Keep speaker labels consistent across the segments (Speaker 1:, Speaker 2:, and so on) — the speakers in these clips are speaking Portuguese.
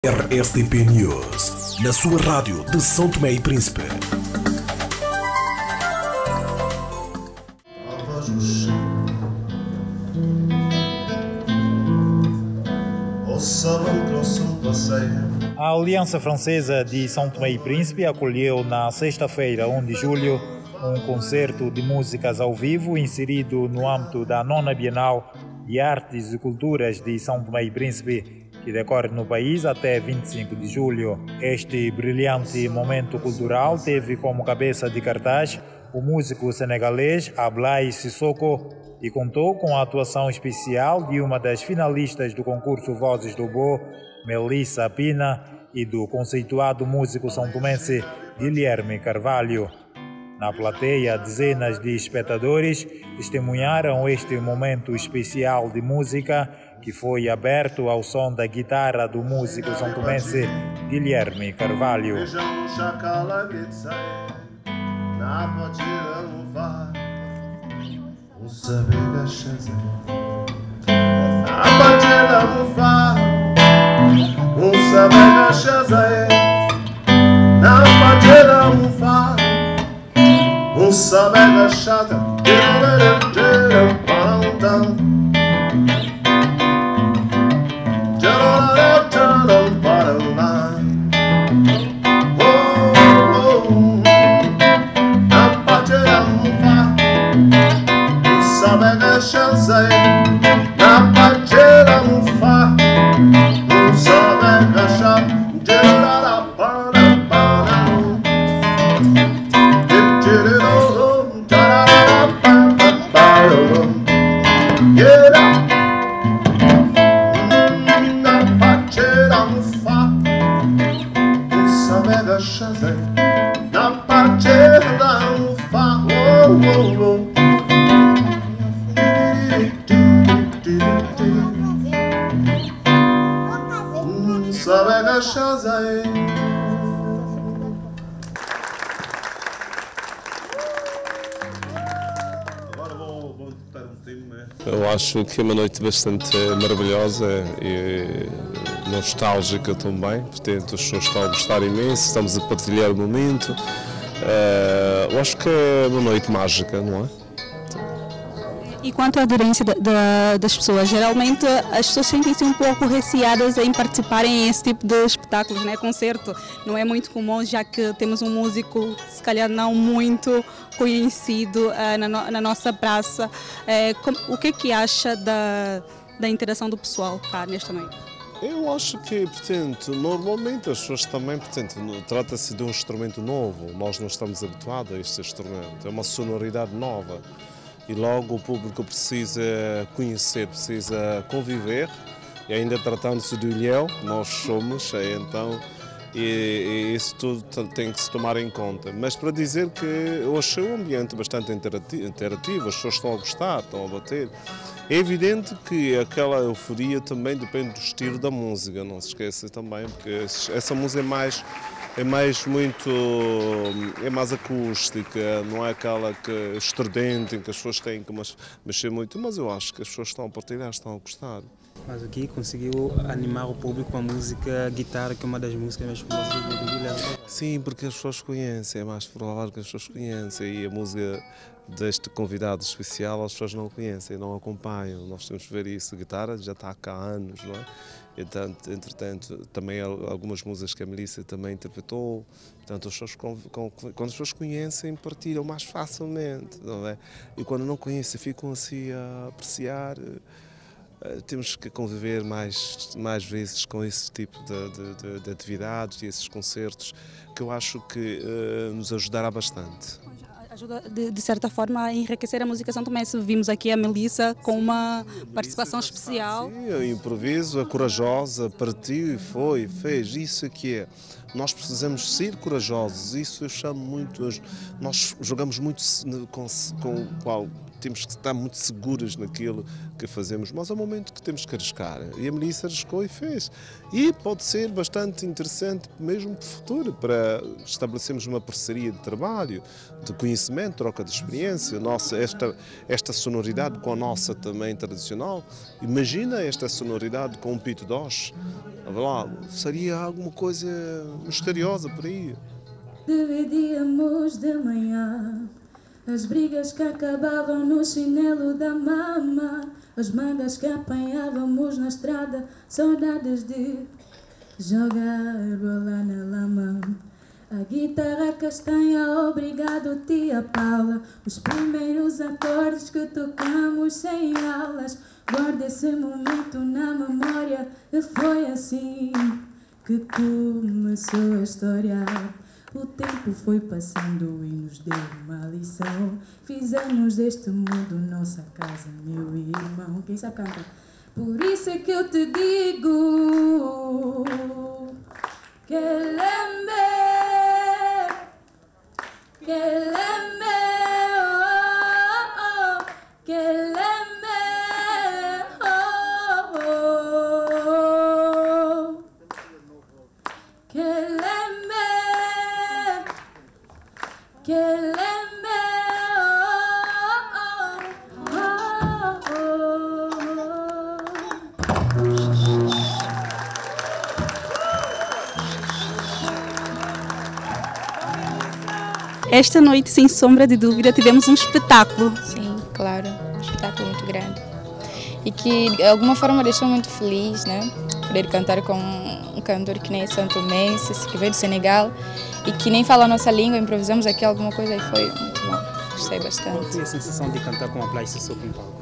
Speaker 1: RSTP News, na sua rádio de São Tomé e Príncipe.
Speaker 2: A Aliança Francesa de São Tomé e Príncipe acolheu na sexta-feira, 1 de julho, um concerto de músicas ao vivo inserido no âmbito da 9ª Bienal de Artes e Culturas de São Tomé e Príncipe, que decorre no país até 25 de julho. Este brilhante momento cultural teve como cabeça de cartaz o músico senegalês Ablaye Sissoko e contou com a atuação especial de uma das finalistas do concurso Vozes do Bo, Melissa Pina, e do conceituado músico são-tomense Guilherme Carvalho. Na plateia, dezenas de espectadores testemunharam este momento especial de música que foi aberto ao som da guitarra do músico são-tomense Guilherme Carvalho.
Speaker 3: Eu acho que é uma noite bastante maravilhosa e nostálgica também, portanto as pessoas estão a gostar imenso, estamos a partilhar o momento. Eu acho que é uma noite mágica, não é?
Speaker 4: E quanto à aderência das pessoas, geralmente as pessoas sentem-se um pouco receadas em participarem em esse tipo de espetáculos, né? Concerto não é muito comum, já que temos um músico, se calhar não muito conhecido na nossa praça. O que é que acha da interação do pessoal cá nesta noite?
Speaker 3: Eu acho que, portanto, normalmente as pessoas também, portanto, trata-se de um instrumento novo, nós não estamos habituados a este instrumento, é uma sonoridade nova. E logo o público precisa conhecer, precisa conviver, e ainda tratando-se de ilhéu, nós somos, então, e isso tudo tem que se tomar em conta. Mas para dizer que eu achei o ambiente bastante interativo, as pessoas estão a gostar, estão a bater. É evidente que aquela euforia também depende do estilo da música, não se esqueça também, porque essa música é mais acústica, não é aquela estridente em que as pessoas têm que mexer muito, mas eu acho que as pessoas estão a partilhar, estão a gostar.
Speaker 5: Mas aqui conseguiu animar o público com a música Guitarra, que é uma das músicas mais famosas do Guilherme.
Speaker 3: Sim, porque as pessoas conhecem, é mais provável que as pessoas conhecem, e a música deste convidado especial as pessoas não conhecem, não acompanham, nós temos que ver isso, a guitarra já está cá há anos, não é? Entretanto, também algumas músicas que a Melissa também interpretou, portanto, as pessoas, quando as pessoas conhecem, partilham mais facilmente, não é? E quando não conhecem, ficam assim a apreciar. Temos que conviver mais vezes com esse tipo de atividades e esses concertos, que eu acho que nos ajudará bastante.
Speaker 4: Ajuda, de certa forma, a enriquecer a música são-tomense. Vimos aqui a Melissa com uma participação especial.
Speaker 3: Sim, o improviso, a corajosa, partiu e fez, isso aqui é. Nós precisamos ser corajosos, isso eu chamo muito hoje. Nós jogamos muito temos que estar muito seguras naquilo que fazemos, mas há um momento que temos que arriscar. E a Melissa arriscou e fez. E pode ser bastante interessante, mesmo para o futuro, para estabelecermos uma parceria de trabalho, de conhecimento, troca de experiência. Esta sonoridade com a nossa também tradicional. Imagina esta sonoridade com o Pito Doce. lá, seria alguma coisa misteriosa por aí.
Speaker 6: Dividíamos de manhã as brigas que acabavam no chinelo da mama, as mangas que apanhávamos na estrada, saudades de jogar bola na lama. A guitarra castanha, obrigado tia Paula, os primeiros acordes que tocamos sem aulas. Guarda esse momento na memória, e foi assim que começou a história. O tempo foi passando e nos deu uma lição. Fizemos deste mundo nossa casa, meu irmão. Quem sabe canta? Por isso é que eu te digo que lembre, que lembre, oh, oh, que lembre, oh, oh, que lembre, que lembre, oh, oh,
Speaker 4: Esta noite, sem sombra de dúvida, tivemos um espetáculo.
Speaker 7: Sim, claro, um espetáculo muito grande. E que de alguma forma deixou muito feliz, né? Poder cantar com um cantor que nem é santomense, que veio do Senegal e que nem fala a nossa língua, improvisamos aqui alguma coisa e foi muito bom. Gostei bastante.
Speaker 5: Qual foi a sensação de cantar com a Blay Sissoko no palco?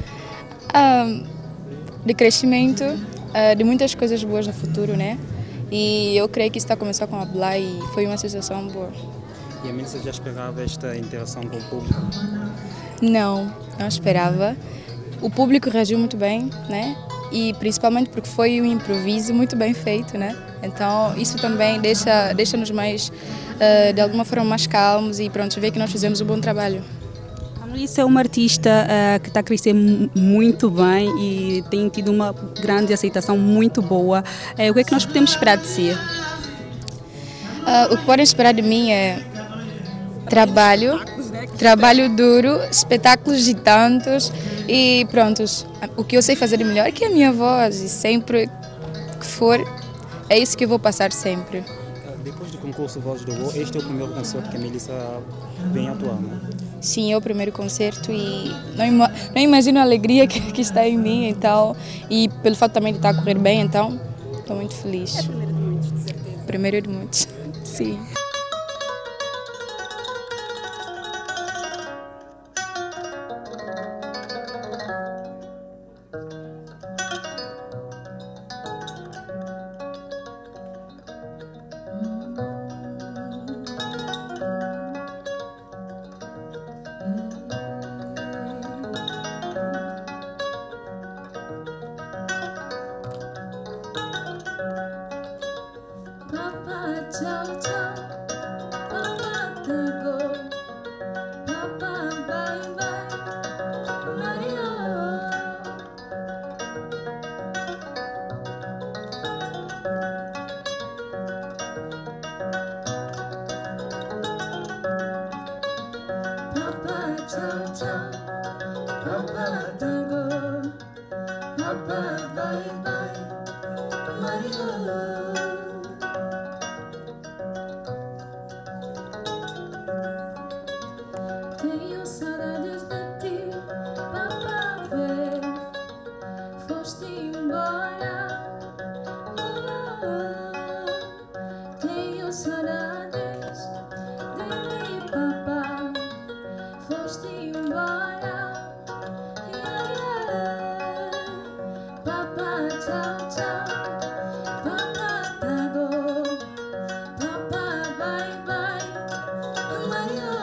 Speaker 7: De crescimento, de muitas coisas boas no futuro, né? E eu creio que isso está a começar com a Blay e foi uma sensação boa.
Speaker 5: E a Melissa já esperava esta interação com o público?
Speaker 7: Não esperava. O público reagiu muito bem, né? E principalmente porque foi um improviso muito bem feito, né? Então isso também deixa-nos mais, de alguma forma, mais calmos e pronto, ver que nós fizemos um bom trabalho.
Speaker 4: A Melissa é uma artista que está a crescer muito bem e tem tido uma grande aceitação muito boa. O que é que nós podemos esperar de si?
Speaker 7: O que podem esperar de mim é trabalho duro, espetáculos de tantos e prontos. O que eu sei fazer de melhor é que é a minha voz e sempre que for, é isso que eu vou passar sempre.
Speaker 5: Depois do concurso Vozes do Vô, este é o primeiro concerto que a Melissa vem atuando?
Speaker 7: Sim, é o primeiro concerto e não imagino a alegria que está em mim então, e pelo fato também de estar a correr bem, então estou muito feliz. É o primeiro de muitos, de certeza. Primeiro de muitos, sim.
Speaker 6: Papa, ciao, ciao. Papa, te go. Papa, bye, bye. Mario. Papa, ciao, ciao. Papa, te go. Papa, bye, bye. Mario. Tenho saudades de ti, papá, ver, foste embora. Tenho saudades de ti, papá, foste embora. Papá, tchau, tchau, papá, tago, papá, bye, bye, Mario.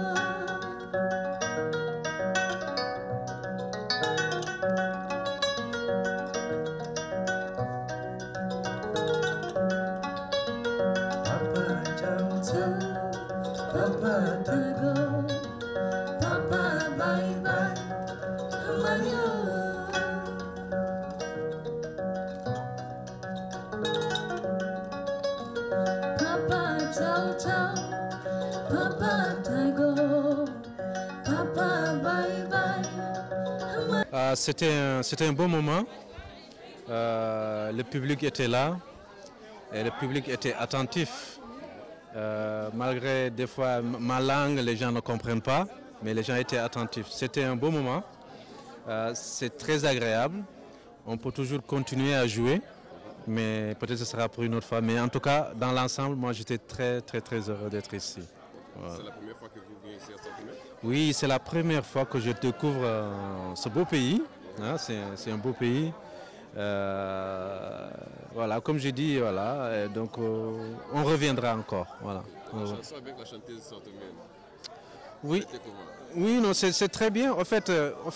Speaker 6: Papa, tago, papa, bye, bye, Mario. Papa, ciao, ciao, papa, tago, papa, bye, bye.
Speaker 8: C'était un bon moment. le public était là et le public était attentif. Malgré des fois ma langue, les gens ne comprennent pas, mais les gens étaient attentifs. C'était un beau moment, c'est très agréable. On peut toujours continuer à jouer, mais peut-être ce sera pour une autre fois. Mais en tout cas, dans l'ensemble, moi j'étais très heureux d'être ici. Voilà. C'est la première fois que vous venez ici à Saint-Omer? Oui, c'est la première fois que je découvre ce beau pays. Hein, c'est un beau pays. Voilà, comme j'ai dit, voilà, donc on reviendra encore. Voilà.
Speaker 9: La chanson avec la chanteuse saint-omer.
Speaker 8: Oui, oui, non, c'est très bien. En fait,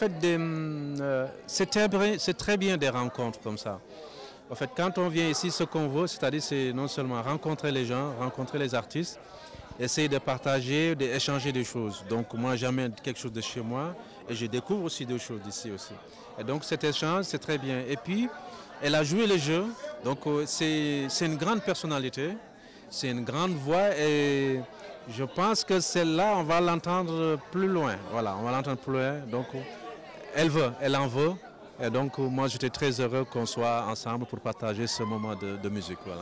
Speaker 8: c'est très bien des rencontres comme ça. En fait, quand on vient ici, ce qu'on veut, c'est-à-dire, c'est non seulement rencontrer les gens, rencontrer les artistes, essayer de partager, d'échanger des choses. Donc moi, j'amène quelque chose de chez moi et je découvre aussi des choses d'ici aussi. Et donc cet échange, c'est très bien. Et puis, elle a joué le jeu. Donc c'est une grande personnalité, c'est une grande voix et je pense que celle-là, on va l'entendre plus loin. Voilà, on va l'entendre plus loin. Donc elle en veut. Et donc moi, j'étais très heureux qu'on soit ensemble pour partager ce moment de musique. Voilà.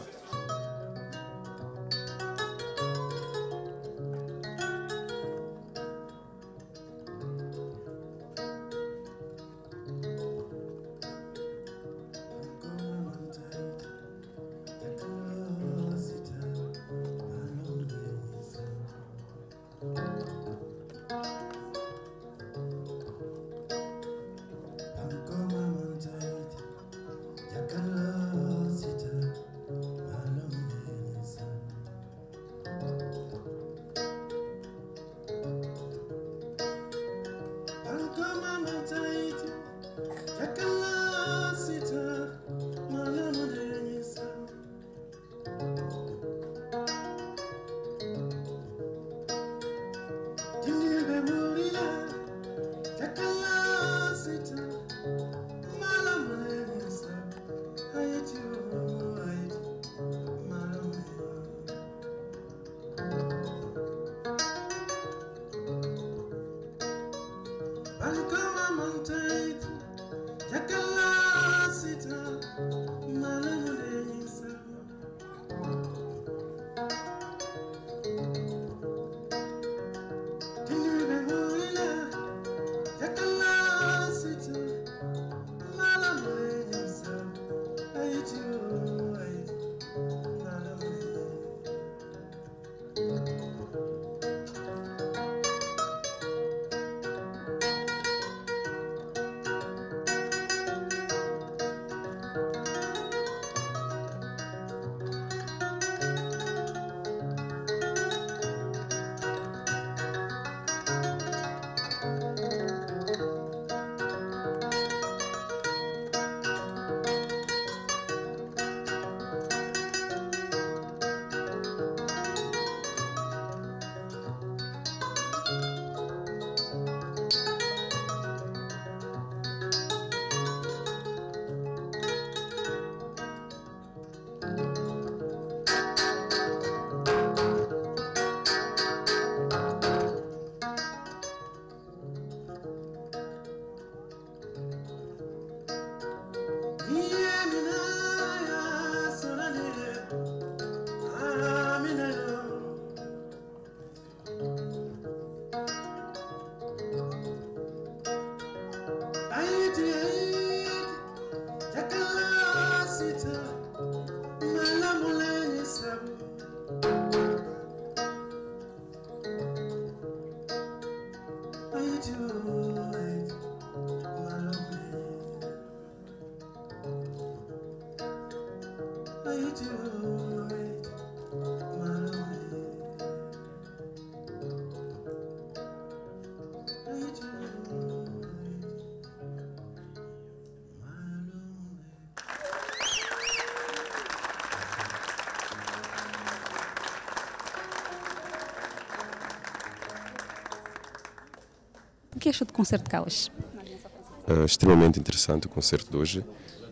Speaker 4: O que achou do concerto de cá hoje?
Speaker 9: Extremamente interessante o concerto de hoje.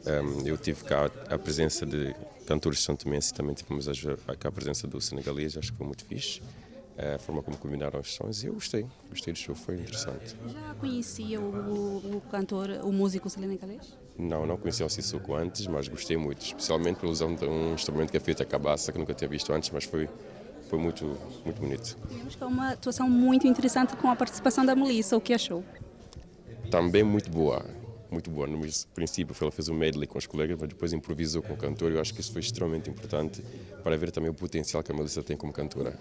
Speaker 9: Eu tive cá a presença de cantores santomenses e também tivemos cá a presença do senegalês, acho que foi muito fixe. A forma como combinaram os sons e eu gostei do show, foi interessante.
Speaker 4: Já conhecia o cantor, o músico senegalês?
Speaker 9: Não conhecia o Sissoko antes, mas gostei muito, especialmente por usar um instrumento que é feito a cabaça, que nunca tinha visto antes, mas foi muito bonito.
Speaker 4: Vimos que é uma atuação muito interessante com a participação da Melissa. O que achou?
Speaker 9: Também muito boa. No princípio ela fez um medley com os colegas, mas depois improvisou com o cantor. Eu acho que isso foi extremamente importante para ver também o potencial que a Melissa tem como cantora.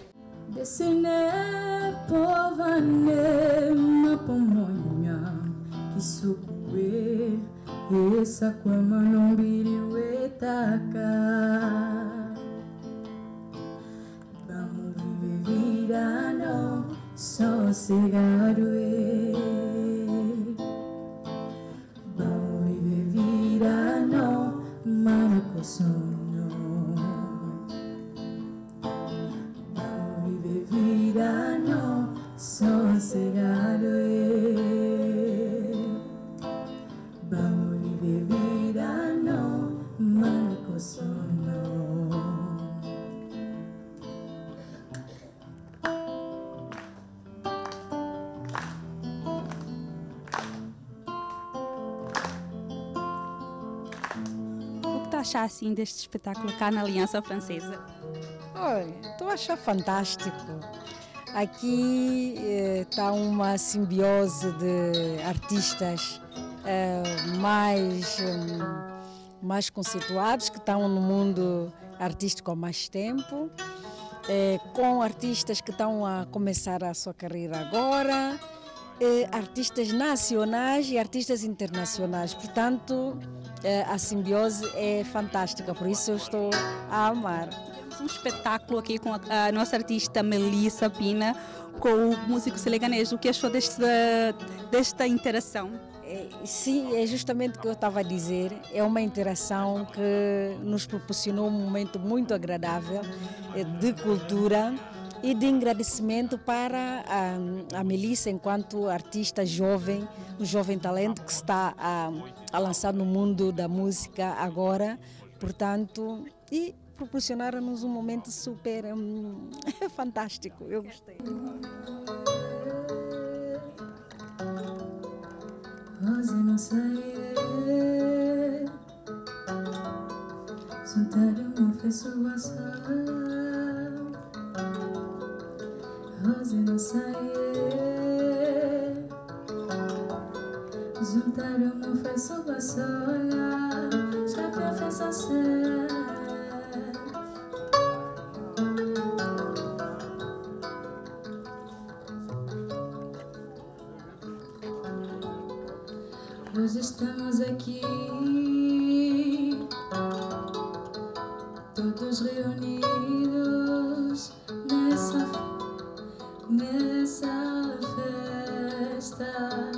Speaker 6: Vamos viver virando sossegado. Vamos viver virando maracosono. Vamos viver virando sossegado. Vamos viver virando maracosono.
Speaker 4: Achar assim deste espetáculo cá na Aliança Francesa?
Speaker 10: Olha, estou a achar fantástico. Aqui está uma simbiose de artistas mais conceituados, que estão no mundo artístico há mais tempo, com artistas que estão a começar a sua carreira agora, artistas nacionais e artistas internacionais. Portanto, a simbiose é fantástica, por isso eu estou a amar.
Speaker 4: Temos um espetáculo aqui com a nossa artista Melissa Pina, com o músico senegalês. O que achou desta interação?
Speaker 10: Sim, é justamente o que eu estava a dizer. É uma interação que nos proporcionou um momento muito agradável de cultura e de agradecimento para a Melissa enquanto artista jovem, um jovem talento que está a lançar no mundo da música agora, portanto, e proporcionaram-nos um momento super fantástico, eu gostei.
Speaker 6: Rose não sai, soltaram-me pessoa sola. Rose não sai, juntaram-me pessoa sola. Já professa ser. Hoje estamos aqui, todos reunidos nessa festa.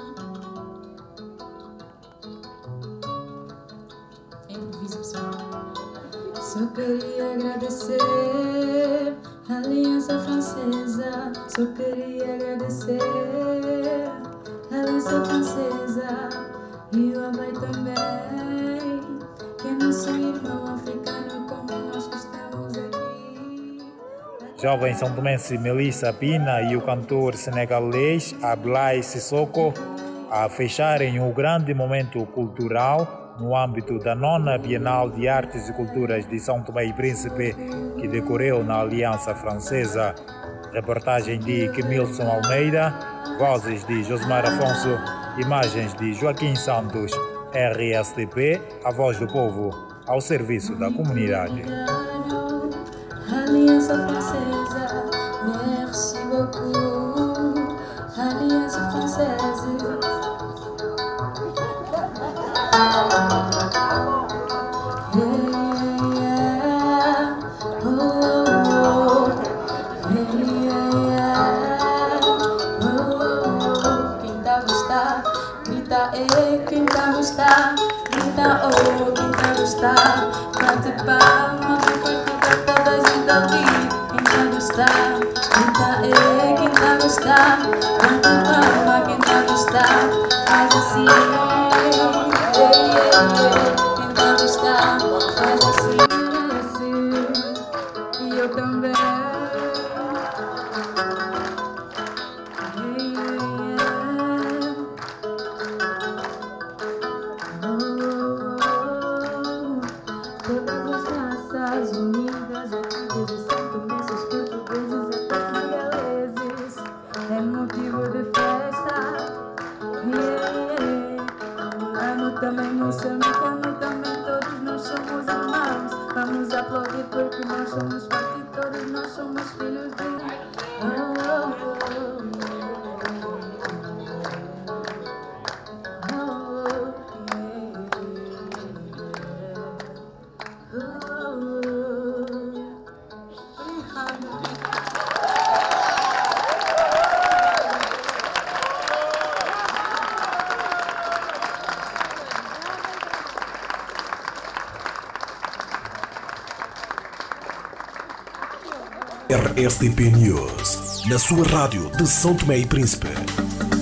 Speaker 6: Improviso, pessoal. Só queria agradecer a Aliança Francesa. Só queria agradecer a Aliança Francesa. E o Havaí também, que é nosso irmão africano, como nós que estamos aqui.
Speaker 2: Jovem são tomense Melissa Pina e o cantor senegalês Ablaye Sissoko a fecharem o grande momento cultural no âmbito da 9ª Bienal de Artes e Culturas de São Tomé e Príncipe, que decorreu na Aliança Francesa. Reportagem de Kemilson Almeida, vozes de Josmar Afonso, imagens de Joaquim Santos, RSTP, a voz do povo, ao serviço da comunidade.
Speaker 6: Aliança Francesa, merci beaucoup. Aliança Francesa. Quem tá a gostar, grita oh, quem tá a gostar, bate palma, bem forte pra toda a gente ouvir. Quem tá a gostar, grita quem tá a gostar, bate palma, quem tá a gostar, faz assim. Quem tá a gostar, faz assim, e eu também. Oh aplaudir porque nós somos fortes e todos nós somos filhos de
Speaker 1: RSTP News, na sua rádio de São Tomé e Príncipe.